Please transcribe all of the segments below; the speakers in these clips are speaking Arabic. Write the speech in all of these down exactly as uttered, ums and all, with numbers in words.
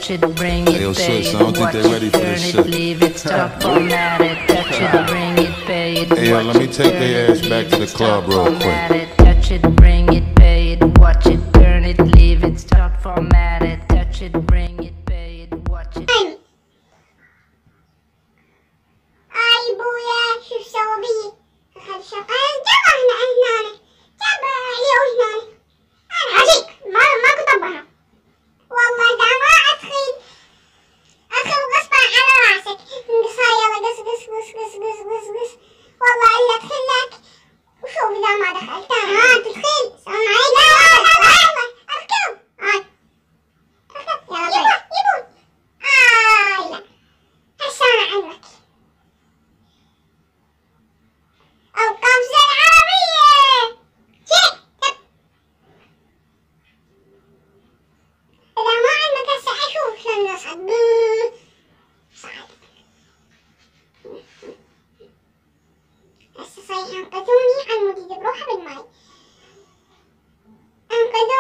touch it, bring it, yo, pay sis, it, I don't think watch they it, ready for turn this it, shit. leave it, stop, format it, touch it, bring it, pay it, Hey, yo, watch let me it, take turn their it, ass back leave to the it, club stop, real format quick. it, touch it, bring it, pay it, watch it, turn it, leave it, stop, format it, touch it, bring it, pay it, watch it. اي بويا شو تسوي بي؟ اخذ شغال جبر هنا هنا جبر علي وهنا انا عجيب ما ماكو طبها والله اذا ما ادخل ادخل غصبا على راسك انقصها يلا قص قص قص قص قص قص قص والله الا ادخل لك وشوف اذا ما دخلت ها تدخل سلام عليكم لا لا لا اركب هاي اركب يلا يبون هاي لا هسه انا عنك القفزة العربية شيء إذا ما عندك هسه أشوف شلون نصعد صعد هسه صاير أنقذوني عمودي بروحه بالماي أنقذوني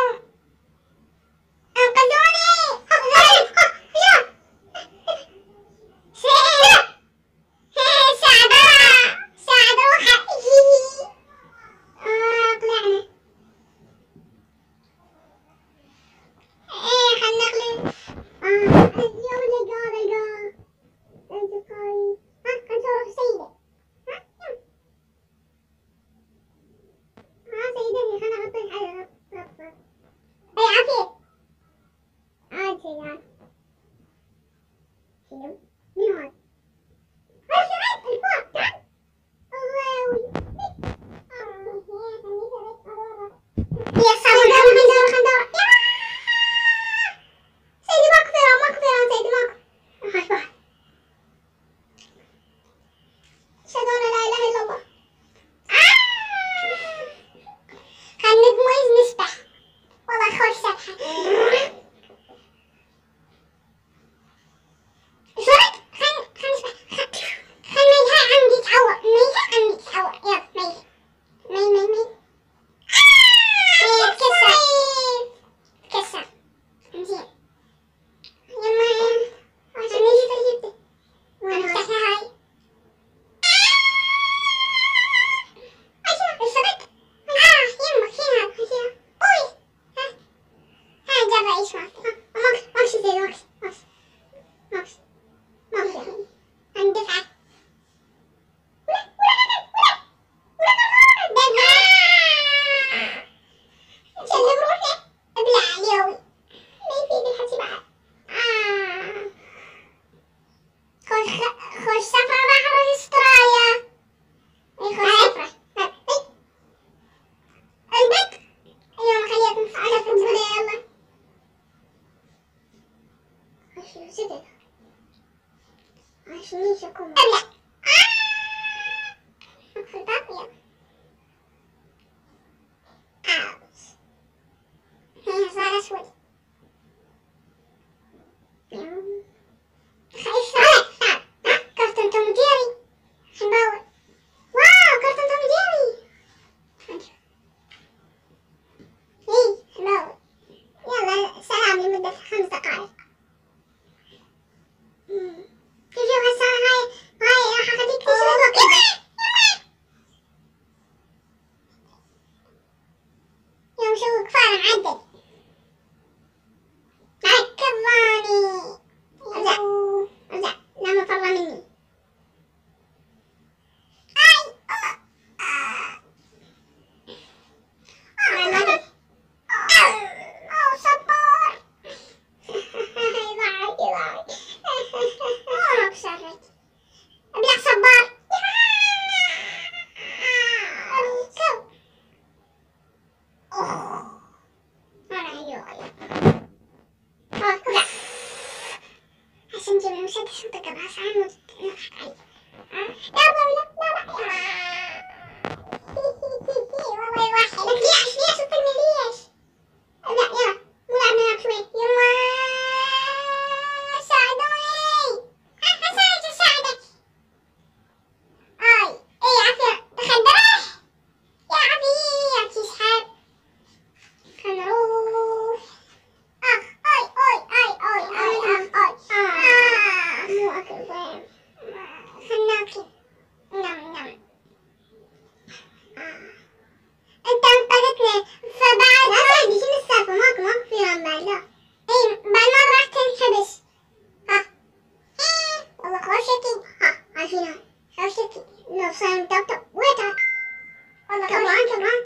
اشتكي انه صاير مطبطب ويتعب. والله كمان كمان